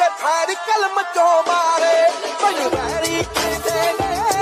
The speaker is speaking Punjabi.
ਤੇ ਫੈਰ ਕਲਮ ਚੋਂ ਮਾਰੇ ਮੈਨੂੰ ਵੈਰੀ ਕਹਿੰਦੇ ਨੇ